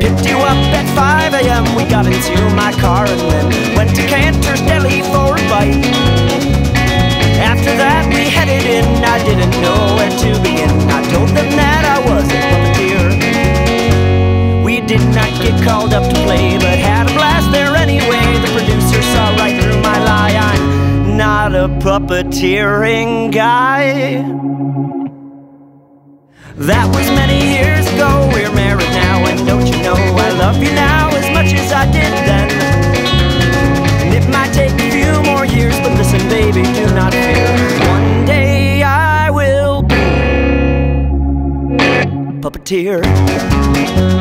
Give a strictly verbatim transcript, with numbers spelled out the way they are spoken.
picked you up at five A M We got into my car and then went to Cantor's Deli for a bite. After that we headed in, I didn't know where to begin. I told them that I was a puppeteer. We did not get called up to play, but had a blast there anyway. The producer saw right through my lie. I'm not a puppeteering guy. That was many years ago, we're married now, and don't you know I love you now as much as I did then. And it might take a few more years, but listen baby, do not fear. One day I will be a puppeteer.